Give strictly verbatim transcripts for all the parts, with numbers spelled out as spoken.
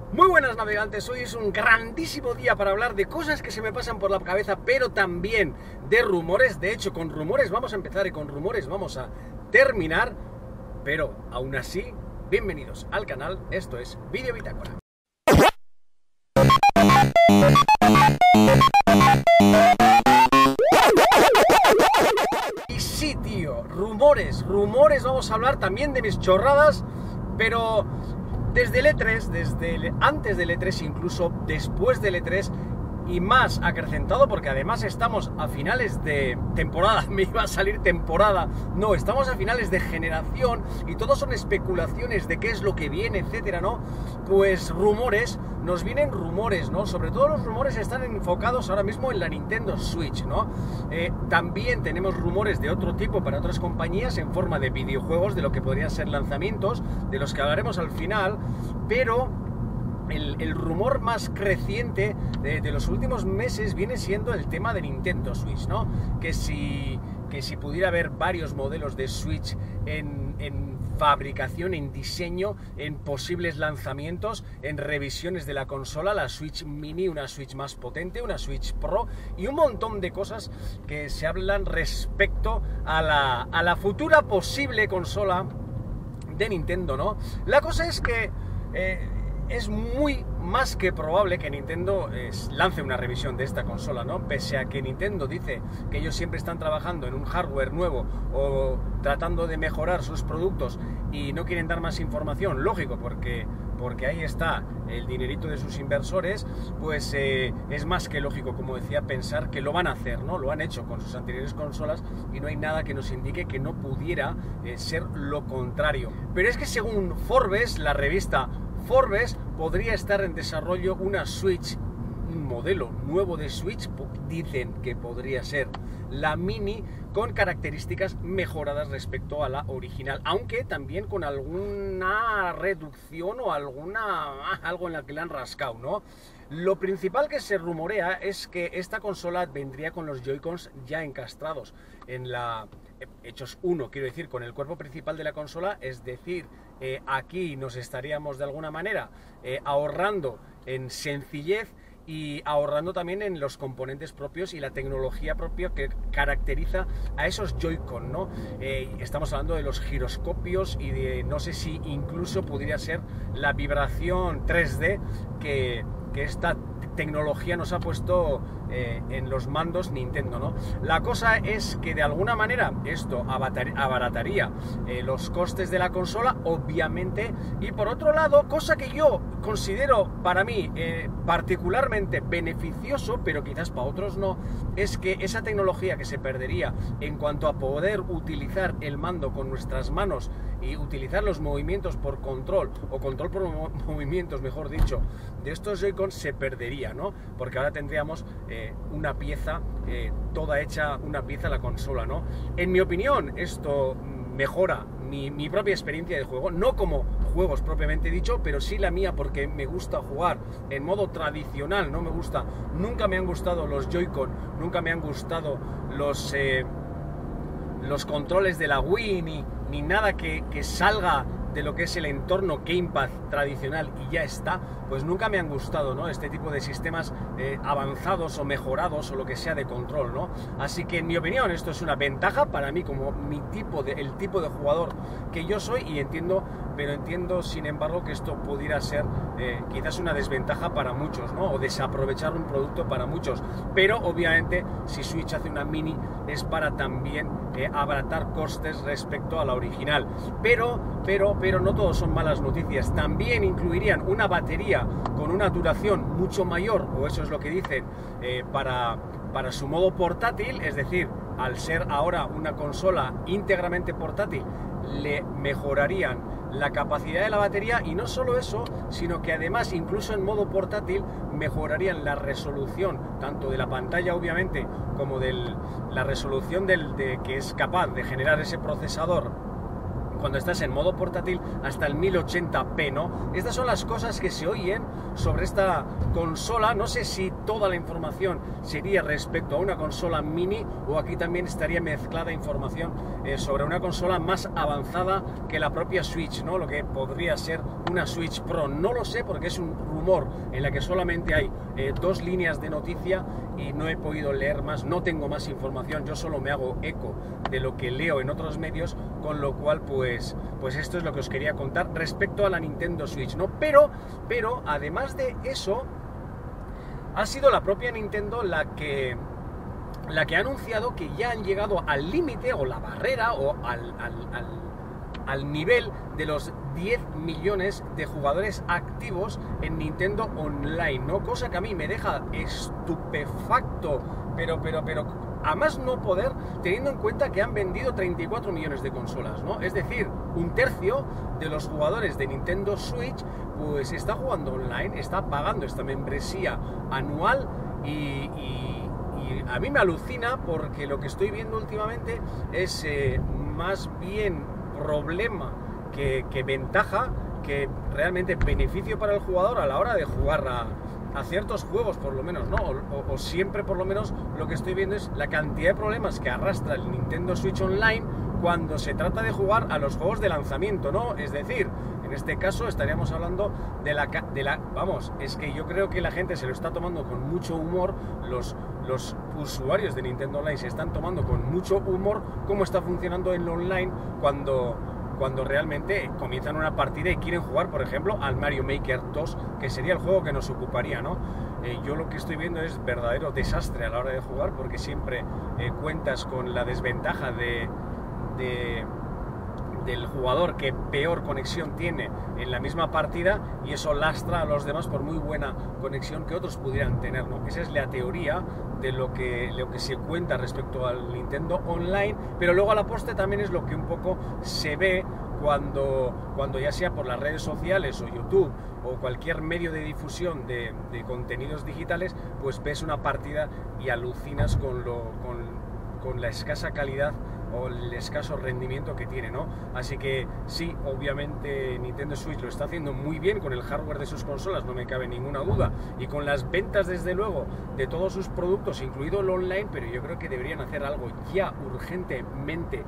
Muy buenas navegantes, hoy es un grandísimo día para hablar de cosas que se me pasan por la cabeza, pero también de rumores. De hecho, con rumores vamos a empezar y con rumores vamos a terminar, pero aún así, bienvenidos al canal, esto es Vídeo Bitácora. Y sí, tío, rumores, rumores, vamos a hablar también de mis chorradas, pero desde el E tres, desde el, antes del E tres, incluso después del E tres, y más acrecentado porque además estamos a finales de temporada, me iba a salir temporada, no, estamos a finales de generación y todo son especulaciones de qué es lo que viene, etcétera, ¿no? Pues rumores, nos vienen rumores, ¿no? Sobre todo los rumores están enfocados ahora mismo en la Nintendo Switch, ¿no? Eh, también tenemos rumores de otro tipo para otras compañías en forma de videojuegos, de lo que podrían ser lanzamientos, de los que hablaremos al final, pero El, el rumor más creciente de, de los últimos meses viene siendo el tema de Nintendo Switch, ¿no? Que si, que si pudiera haber varios modelos de Switch en, en fabricación, en diseño, en posibles lanzamientos, en revisiones de la consola, la Switch Mini, una Switch más potente, una Switch Pro y un montón de cosas que se hablan respecto a la, a la futura posible consola de Nintendo, ¿no? La cosa es que Eh, es muy más que probable que Nintendo eh, lance una revisión de esta consola, ¿no? Pese a que Nintendo dice que ellos siempre están trabajando en un hardware nuevo o tratando de mejorar sus productos y no quieren dar más información, lógico, porque, porque ahí está el dinerito de sus inversores, pues eh, es más que lógico, como decía, pensar que lo van a hacer, ¿no? Lo han hecho con sus anteriores consolas y no hay nada que nos indique que no pudiera eh, ser lo contrario. Pero es que según Forbes, la revista Forbes, podría estar en desarrollo una Switch, un modelo nuevo de Switch, dicen que podría ser la Mini, con características mejoradas respecto a la original, aunque también con alguna reducción o alguna algo en la que le han rascado, ¿no? Lo principal que se rumorea es que esta consola vendría con los Joy-Cons ya encastrados en la hechos uno, quiero decir, con el cuerpo principal de la consola, es decir, eh, aquí nos estaríamos de alguna manera eh, ahorrando en sencillez y ahorrando también en los componentes propios y la tecnología propia que caracteriza a esos Joy-Con, ¿no? Eh, estamos hablando de los giroscopios y de, no sé si incluso podría ser la vibración tres D que, que esta tecnología nos ha puesto eh, en los mandos Nintendo, ¿no? La cosa es que de alguna manera esto abarataría eh, los costes de la consola, obviamente, y por otro lado, cosa que yo considero para mí eh, particularmente beneficioso, pero quizás para otros no, es que esa tecnología que se perdería en cuanto a poder utilizar el mando con nuestras manos y utilizar los movimientos por control, o control por movimientos, mejor dicho, de estos Joy-Con se perdería, ¿no? Porque ahora tendríamos eh, una pieza, eh, toda hecha una pieza la consola, ¿no? En mi opinión, esto mejora mi, mi propia experiencia de juego, no como juegos propiamente dicho, pero sí la mía, porque me gusta jugar en modo tradicional, no me gusta, nunca me han gustado los Joy-Con, nunca me han gustado los, eh, los controles de la Wii, ni, ni nada que, que salga de lo que es el entorno gamepad tradicional y ya está, pues nunca me han gustado, ¿no? Este tipo de sistemas eh, avanzados o mejorados o lo que sea de control, ¿no? Así que en mi opinión esto es una ventaja para mí como mi tipo de, el tipo de jugador que yo soy, y entiendo, pero entiendo sin embargo que esto pudiera ser eh, quizás una desventaja para muchos, ¿no? O desaprovechar un producto para muchos, pero obviamente si Switch hace una Mini es para también eh, abaratar costes respecto a la original, pero, pero pero no todos son malas noticias. También incluirían una batería con una duración mucho mayor, o eso es lo que dicen, eh, para, para su modo portátil, es decir, al ser ahora una consola íntegramente portátil, le mejorarían la capacidad de la batería, y no solo eso, sino que además incluso en modo portátil mejorarían la resolución tanto de la pantalla, obviamente, como de la resolución del, de, que es capaz de generar ese procesador cuando estás en modo portátil hasta el mil ochenta p, ¿no? Estas son las cosas que se oyen sobre esta consola. No sé si toda la información sería respecto a una consola mini o aquí también estaría mezclada información eh, sobre una consola más avanzada que la propia Switch, ¿no? Lo que podría ser una Switch Pro. No lo sé porque es un rumor en la que solamente hay eh, dos líneas de noticia y no he podido leer más, no tengo más información, yo solo me hago eco de lo que leo en otros medios, con lo cual pues, pues esto es lo que os quería contar respecto a la Nintendo Switch, ¿no? Pero, pero además de eso, ha sido la propia Nintendo la que, la que ha anunciado que ya han llegado al límite o la barrera o al, al, al, al nivel de los diez millones de jugadores activos en Nintendo Online, ¿no? Cosa que a mí me deja estupefacto, pero, pero, pero a más no poder, teniendo en cuenta que han vendido treinta y cuatro millones de consolas, ¿no? Es decir, un tercio de los jugadores de Nintendo Switch pues está jugando online, está pagando esta membresía anual y, y, y a mí me alucina porque lo que estoy viendo últimamente es eh, más bien problema que, que ventaja, que realmente beneficio para el jugador a la hora de jugar a, a ciertos juegos, por lo menos, ¿no? O, o, o siempre, por lo menos, lo que estoy viendo es la cantidad de problemas que arrastra el Nintendo Switch Online cuando se trata de jugar a los juegos de lanzamiento, ¿no? Es decir, en este caso estaríamos hablando de la, de la... Vamos, es que yo creo que la gente se lo está tomando con mucho humor, los, los usuarios de Nintendo Online se están tomando con mucho humor cómo está funcionando el online cuando... cuando realmente comienzan una partida y quieren jugar, por ejemplo, al Mario Maker dos, que sería el juego que nos ocuparía, ¿no? Eh, yo lo que estoy viendo es verdadero desastre a la hora de jugar, porque siempre eh, cuentas con la desventaja de, de, del jugador que peor conexión tiene en la misma partida, y eso lastra a los demás por muy buena conexión que otros pudieran tener, ¿no? Esa es la teoría de lo que, lo que se cuenta respecto al Nintendo Online, pero luego a la postre también es lo que un poco se ve cuando, cuando ya sea por las redes sociales o YouTube o cualquier medio de difusión de, de contenidos digitales, pues ves una partida y alucinas con, lo, con, con la escasa calidad o el escaso rendimiento que tiene, ¿no? Así que sí, obviamente Nintendo Switch lo está haciendo muy bien con el hardware de sus consolas, no me cabe ninguna duda, y con las ventas desde luego de todos sus productos, incluido el online, pero yo creo que deberían hacer algo ya urgentemente.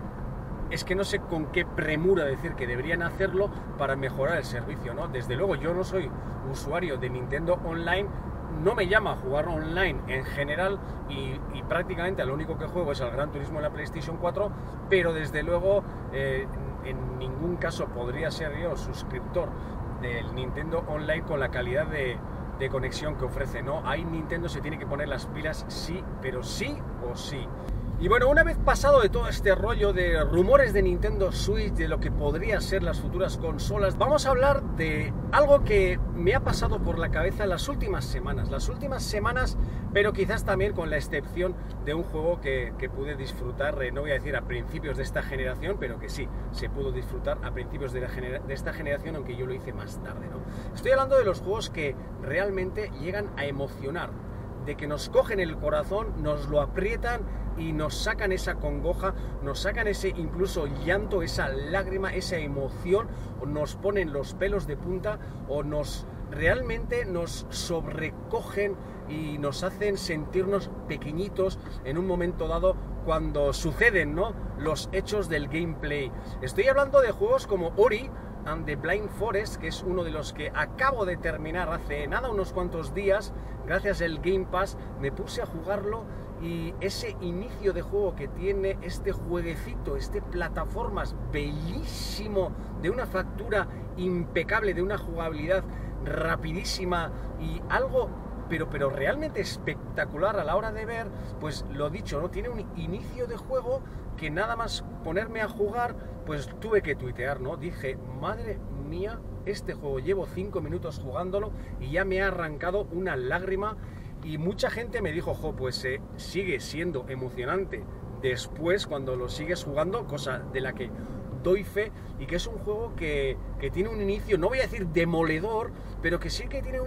Es que no sé con qué premura decir que deberían hacerlo para mejorar el servicio, ¿no? Desde luego yo no soy usuario de Nintendo Online, no me llama a jugar online en general y, y prácticamente lo único que juego es al Gran Turismo en la PlayStation cuatro, pero desde luego eh, en ningún caso podría ser yo suscriptor del Nintendo Online con la calidad de, de conexión que ofrece, ¿no? Ahí Nintendo se tiene que poner las pilas sí, pero sí o sí. Y bueno, una vez pasado de todo este rollo de rumores de Nintendo Switch, de lo que podrían ser las futuras consolas, vamos a hablar de algo que me ha pasado por la cabeza las últimas semanas, las últimas semanas, pero quizás también con la excepción de un juego que, que pude disfrutar, eh, no voy a decir a principios de esta generación, pero que sí, se pudo disfrutar a principios de, la genera de esta generación, aunque yo lo hice más tarde, ¿no? Estoy hablando de los juegos que realmente llegan a emocionar, de que nos cogen el corazón, nos lo aprietan y nos sacan esa congoja, nos sacan ese incluso llanto, esa lágrima, esa emoción, o nos ponen los pelos de punta, o nos realmente nos sobrecogen y nos hacen sentirnos pequeñitos en un momento dado cuando suceden, ¿no?, los hechos del gameplay. Estoy hablando de juegos como Ori and the Blind Forest, que es uno de los que acabo de terminar hace nada, unos cuantos días. Gracias al Game Pass me puse a jugarlo y ese inicio de juego que tiene este jueguecito, este plataformas bellísimo, de una factura impecable, de una jugabilidad rapidísima y algo pero, pero realmente espectacular a la hora de ver, pues lo dicho, ¿no? Tiene un inicio de juego que nada más ponerme a jugar, pues tuve que tuitear, ¿no? Dije, madre mía, este juego llevo cinco minutos jugándolo y ya me ha arrancado una lágrima, y mucha gente me dijo, jo, pues eh, sigue siendo emocionante después cuando lo sigues jugando, cosa de la que doy fe, y que es un juego que, que tiene un inicio, no voy a decir demoledor, pero que sí que tiene un, un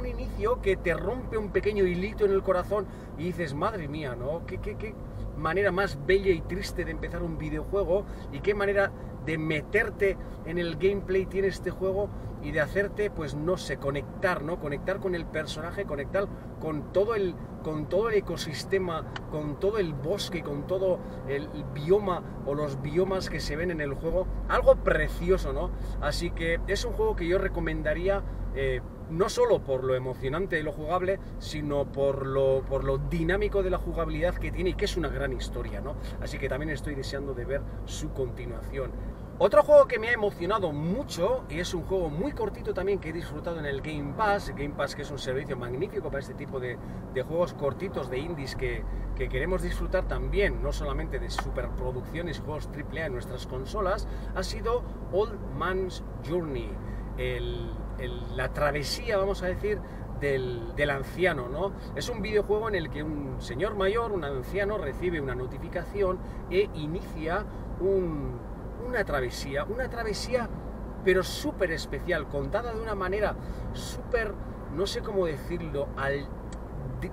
inicio que te rompe un pequeño hilito en el corazón y dices, madre mía, ¿no? ¿Qué, qué, qué manera más bella y triste de empezar un videojuego y qué manera de meterte en el gameplay tiene este juego y de hacerte, pues no sé, conectar, ¿no? Conectar con el personaje, conectar con todo el, con todo el ecosistema, con todo el bosque, con todo el bioma o los biomas que se ven en el juego. Algo precioso, ¿no? Así que es un juego que yo recomendaría, eh, no solo por lo emocionante de lo jugable, sino por lo, por lo dinámico de la jugabilidad que tiene y que es una gran historia, ¿no? Así que también estoy deseando de ver su continuación. Otro juego que me ha emocionado mucho, y es un juego muy cortito también que he disfrutado en el Game Pass, Game Pass que es un servicio magnífico para este tipo de, de juegos cortitos de indies que, que queremos disfrutar también, no solamente de superproducciones y juegos triple A en nuestras consolas, ha sido Old Man's Journey, el, el, la travesía, vamos a decir, Del, del anciano, ¿no? Es un videojuego en el que un señor mayor, un anciano, recibe una notificación e inicia un, una travesía, una travesía pero súper especial, contada de una manera súper, no sé cómo decirlo, al, de,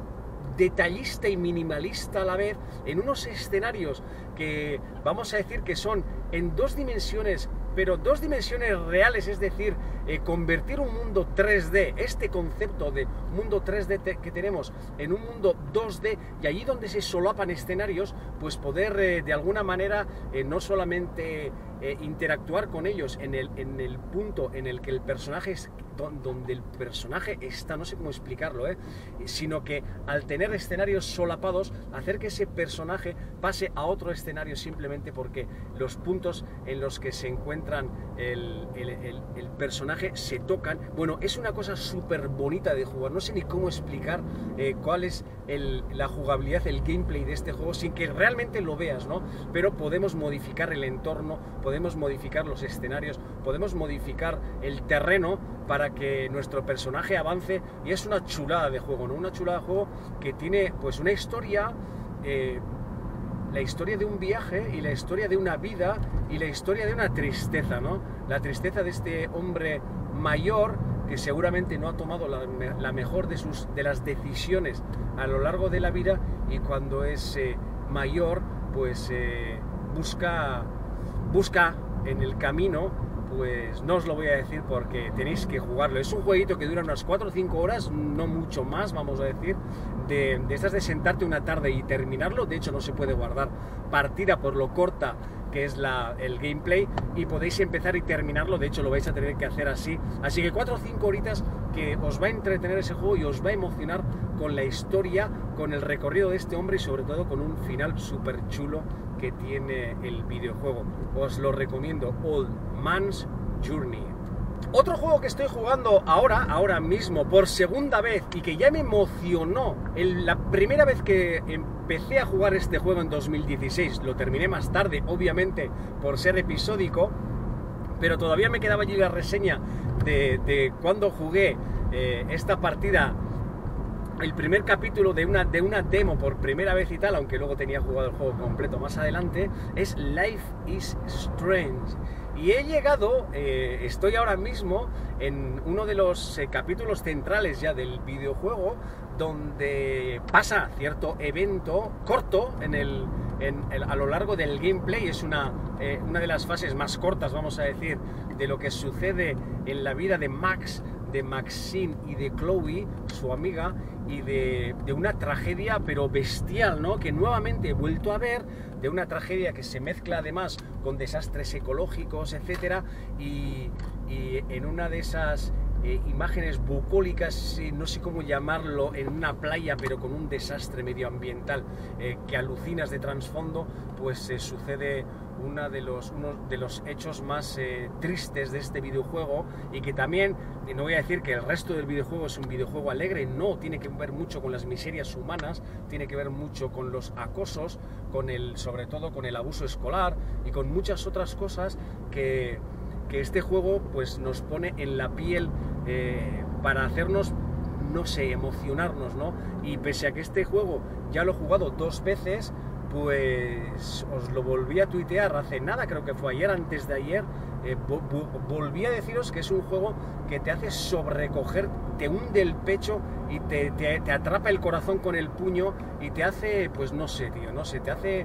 detallista y minimalista a la vez, en unos escenarios que vamos a decir que son en dos dimensiones, pero dos dimensiones reales, es decir, eh, convertir un mundo tres D, este concepto de mundo tres D te, que tenemos en un mundo dos D, y allí donde se solapan escenarios, pues poder eh, de alguna manera eh, no solamente eh, interactuar con ellos en el, en el punto en el que el personaje es, donde el personaje está, no sé cómo explicarlo, ¿eh? sino que al tener escenarios solapados, hacer que ese personaje pase a otro escenario simplemente porque los puntos en los que se encuentran el, el, el, el personaje se tocan. Bueno, es una cosa súper bonita de jugar, no sé ni cómo explicar eh, cuál es el, la jugabilidad, el gameplay de este juego sin que realmente lo veas, ¿no? Pero podemos modificar el entorno, podemos modificar los escenarios, podemos modificar el terreno para que nuestro personaje avance, y es una chulada de juego, ¿no? Una chulada de juego que tiene pues una historia, eh, la historia de un viaje y la historia de una vida y la historia de una tristeza, ¿no? La tristeza de este hombre mayor que seguramente no ha tomado la, la mejor de, sus, de las decisiones a lo largo de la vida, y cuando es eh, mayor pues eh, busca, busca en el camino, pues no os lo voy a decir porque tenéis que jugarlo. Es un jueguito que dura unas cuatro o cinco horas, no mucho más, vamos a decir, de, de estas de sentarte una tarde y terminarlo. De hecho no se puede guardar partida por lo corta que es la, el gameplay, y podéis empezar y terminarlo. De hecho lo vais a tener que hacer así. Así que cuatro o cinco horitas que os va a entretener ese juego y os va a emocionar con la historia, con el recorrido de este hombre y sobre todo con un final súper chulo que tiene el videojuego. Os lo recomiendo, Old Man's Journey. Otro juego que estoy jugando ahora, ahora mismo, por segunda vez, y que ya me emocionó el, la primera vez que empecé a jugar este juego en dos mil dieciséis, lo terminé más tarde, obviamente, por ser episódico, pero todavía me quedaba allí la reseña de, de cuando jugué eh, esta partida, el primer capítulo de una, de una demo por primera vez y tal, aunque luego tenía jugado el juego completo más adelante. Es Life is Strange. Y he llegado, eh, estoy ahora mismo en uno de los eh, capítulos centrales ya del videojuego, donde pasa cierto evento corto en el, en el, a lo largo del gameplay. Es una, eh, una de las fases más cortas, vamos a decir, de lo que sucede en la vida de Max, de Maxine y de Chloe, su amiga, y de, de una tragedia pero bestial, ¿no? Que nuevamente he vuelto a ver, de una tragedia que se mezcla además con desastres ecológicos, etcétera, y, y en una de esas eh, imágenes bucólicas, eh, no sé cómo llamarlo, en una playa pero con un desastre medioambiental eh, que alucinas de trasfondo, pues eh, sucede Una de los, uno de los hechos más eh, tristes de este videojuego, y que también, y no voy a decir que el resto del videojuego es un videojuego alegre, no, tiene que ver mucho con las miserias humanas, tiene que ver mucho con los acosos, con el, sobre todo con el abuso escolar y con muchas otras cosas que, que este juego pues nos pone en la piel eh, para hacernos, no sé, emocionarnos, ¿no? Y pese a que este juego ya lo he jugado dos veces, pues os lo volví a tuitear hace nada, creo que fue ayer, antes de ayer, eh, vo vo volví a deciros que es un juego que te hace sobrecoger, te hunde el pecho y te, te, te atrapa el corazón con el puño y te hace, pues no sé, tío, no sé, te hace...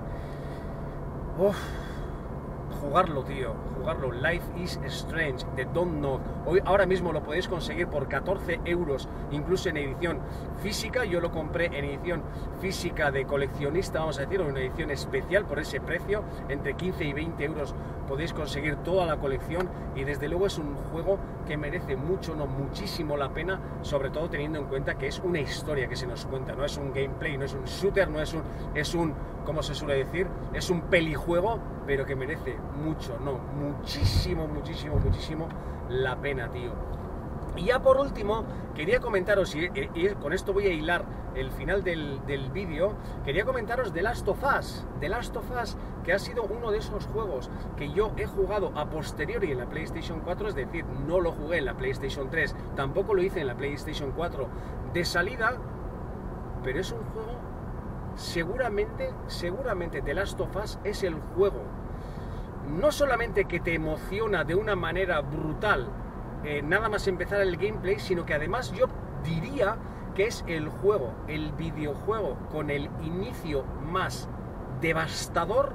Uf, jugarlo, tío, jugarlo. Life is Strange, de Don't Nod. Hoy, ahora mismo lo podéis conseguir por catorce euros, incluso en edición física. Yo lo compré en edición física de coleccionista, vamos a decir, o una edición especial por ese precio. Entre quince y veinte euros podéis conseguir toda la colección y desde luego es un juego que merece mucho, no muchísimo la pena, sobre todo teniendo en cuenta que es una historia que se nos cuenta, no es un gameplay, no es un shooter, no es un, es un, como se suele decir, es un pelijuego, pero que merece mucho, no, muchísimo, muchísimo, muchísimo la pena, tío. Y ya por último, quería comentaros, y, y con esto voy a hilar el final del, del vídeo, quería comentaros The Last of Us, The Last of Us, que ha sido uno de esos juegos que yo he jugado a posteriori en la PlayStation cuatro, es decir, no lo jugué en la PlayStation tres, tampoco lo hice en la PlayStation cuatro de salida, pero es un juego, seguramente, seguramente The Last of Us es el juego, no solamente que te emociona de una manera brutal, Eh, nada más empezar el gameplay, sino que además yo diría que es el juego, el videojuego con el inicio más devastador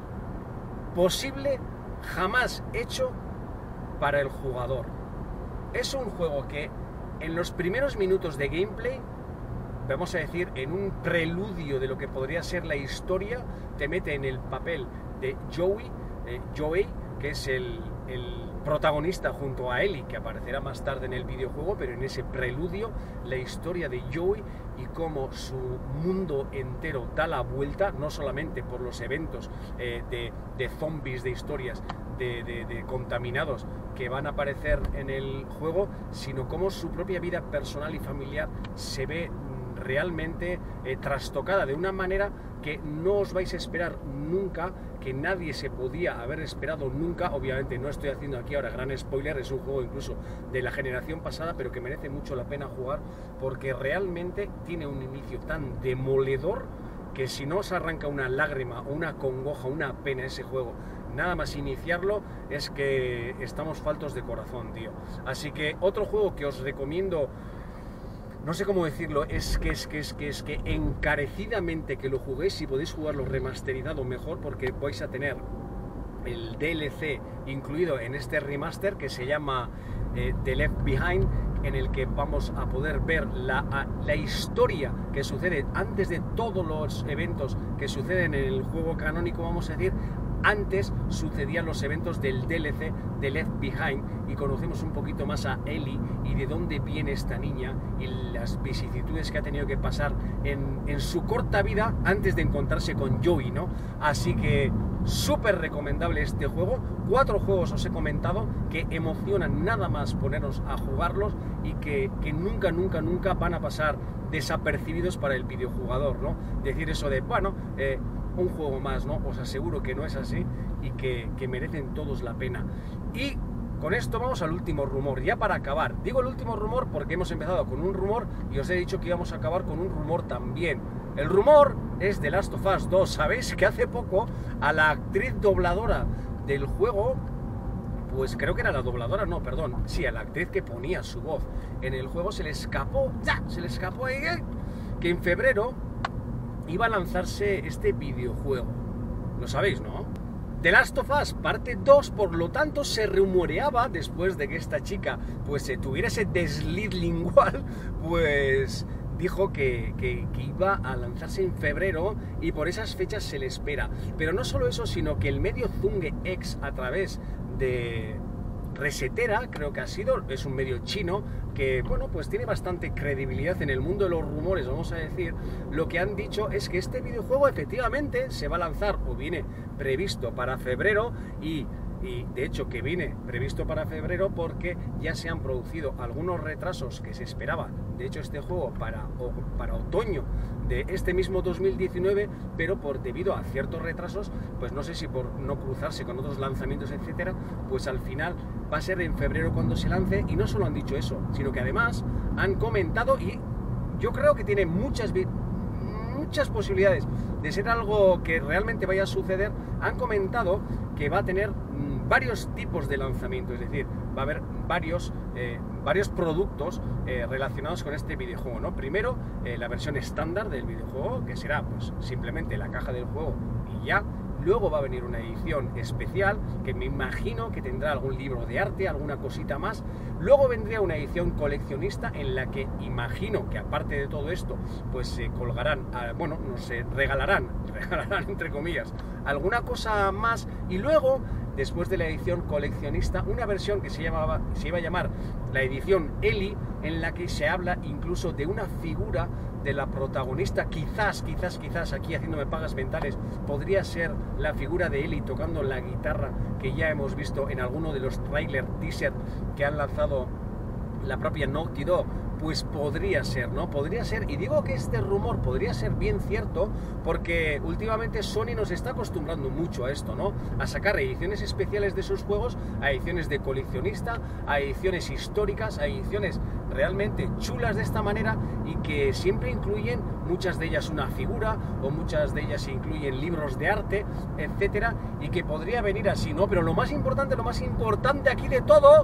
posible jamás hecho para el jugador. Es un juego que en los primeros minutos de gameplay, vamos a decir, en un preludio de lo que podría ser la historia, te mete en el papel de Joey, eh, Joey, que es el, el protagonista junto a Ellie, que aparecerá más tarde en el videojuego, pero en ese preludio, la historia de Joey y cómo su mundo entero da la vuelta, no solamente por los eventos eh, de, de zombies, de historias, de, de, de contaminados que van a aparecer en el juego, sino cómo su propia vida personal y familiar se ve realmente eh, trastocada de una manera que no os vais a esperar nunca, que nadie se podía haber esperado nunca. Obviamente no estoy haciendo aquí ahora gran spoiler, es un juego incluso de la generación pasada, pero que merece mucho la pena jugar porque realmente tiene un inicio tan demoledor que si no os arranca una lágrima o una congoja, una pena ese juego, nada más iniciarlo, es que estamos faltos de corazón, tío. Así que otro juego que os recomiendo, no sé cómo decirlo, es que es que es que es que encarecidamente que lo juguéis, si podéis jugarlo remasterizado mejor, porque vais a tener el D L C incluido en este remaster que se llama eh, The Left Behind, en el que vamos a poder ver la, la historia que sucede antes de todos los eventos que suceden en el juego canónico, vamos a decir. Antes sucedían los eventos del D L C de Left Behind y conocemos un poquito más a Ellie y de dónde viene esta niña y las vicisitudes que ha tenido que pasar en, en su corta vida antes de encontrarse con Joey, ¿no? Así que súper recomendable este juego. Cuatro juegos os he comentado que emocionan nada más ponernos a jugarlos y que, que nunca, nunca, nunca van a pasar desapercibidos para el videojugador, ¿no? Decir eso de, bueno, eh, un juego más, ¿no? Os aseguro que no es así y que, que merecen todos la pena. Y con esto vamos al último rumor, ya para acabar. Digo el último rumor porque hemos empezado con un rumor y os he dicho que íbamos a acabar con un rumor también. El rumor es de Last of Us dos. Sabéis que hace poco a la actriz dobladora del juego, pues creo que era la dobladora, no, perdón, sí, a la actriz que ponía su voz en el juego se le escapó, ¡ya! Se le escapó ahí, que en febrero iba a lanzarse este videojuego. Lo sabéis, ¿no? The Last of Us parte dos, por lo tanto se rumoreaba, después de que esta chica pues eh, tuviera ese desliz lingual, pues dijo que, que, que iba a lanzarse en febrero y por esas fechas se le espera. Pero no solo eso, sino que el medio Zunge X, a través de Resetera, creo que ha sido, es un medio chino que, bueno, pues tiene bastante credibilidad en el mundo de los rumores, vamos a decir, lo que han dicho es que este videojuego efectivamente se va a lanzar o viene previsto para febrero y, y de hecho que viene previsto para febrero porque ya se han producido algunos retrasos que se esperaba, de hecho este juego para, o, para otoño de este mismo dos mil diecinueve, pero por debido a ciertos retrasos, pues no sé si por no cruzarse con otros lanzamientos, etcétera, pues al final va a ser en febrero cuando se lance. Y no solo han dicho eso, sino que además han comentado, y yo creo que tiene muchas muchas posibilidades de ser algo que realmente vaya a suceder, han comentado que va a tener varios tipos de lanzamiento, es decir, va a haber varios, eh, varios productos eh, relacionados con este videojuego, ¿no? Primero, eh, la versión estándar del videojuego, que será pues simplemente la caja del juego y ya. Luego va a venir una edición especial que me imagino que tendrá algún libro de arte, alguna cosita más. Luego vendría una edición coleccionista en la que imagino que aparte de todo esto, pues se colgarán, a, bueno, no sé, regalarán, regalarán entre comillas, alguna cosa más. Y luego, después de la edición coleccionista, una versión que se, llamaba, se iba a llamar la edición Ellie, en la que se habla incluso de una figura de la protagonista. Quizás, quizás, quizás, aquí haciéndome pagas mentales, podría ser la figura de Ellie tocando la guitarra que ya hemos visto en alguno de los trailer teaser que han lanzado la propia Naughty Dog. Pues podría ser, ¿no? Podría ser, y digo que este rumor podría ser bien cierto porque últimamente Sony nos está acostumbrando mucho a esto, ¿no? A sacar ediciones especiales de sus juegos, a ediciones de coleccionista, a ediciones históricas, a ediciones realmente chulas de esta manera y que siempre incluyen, muchas de ellas una figura o muchas de ellas incluyen libros de arte, etcétera, y que podría venir así, ¿no? Pero lo más importante, lo más importante aquí de todo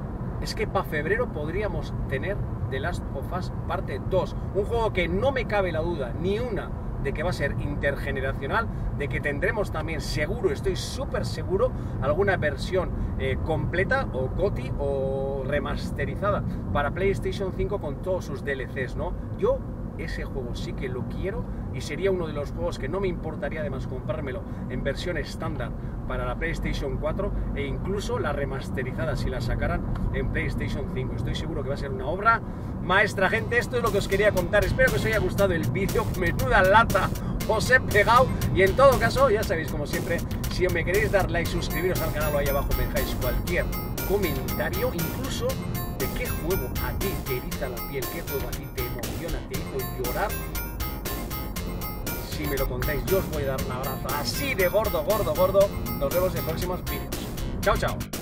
es que para febrero podríamos tener The Last of Us parte dos, un juego que no me cabe la duda ni una de que va a ser intergeneracional, de que tendremos también seguro, estoy súper seguro, alguna versión eh, completa o GOTY o remasterizada para PlayStation cinco con todos sus D L Cs, ¿no? Yo ese juego sí que lo quiero y sería uno de los juegos que no me importaría además comprármelo en versión estándar para la PlayStation cuatro e incluso la remasterizada si la sacaran en PlayStation cinco. Estoy seguro que va a ser una obra maestra, gente. Esto es lo que os quería contar. Espero que os haya gustado el vídeo. Menuda lata os he pegado. Y en todo caso, ya sabéis, como siempre, si me queréis dar like, suscribiros al canal o ahí abajo me dejáis cualquier comentario, incluso de qué juego a ti te eriza la piel, qué juego a ti te emociona, te hizo llorar. Si me lo contáis, yo os voy a dar un abrazo así de gordo, gordo, gordo. Nos vemos en próximos vídeos. Chao, chao.